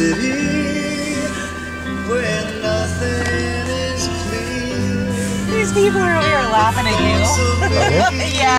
city where nothing is clear. These people are over here laughing at you. Oh, yeah? Yeah.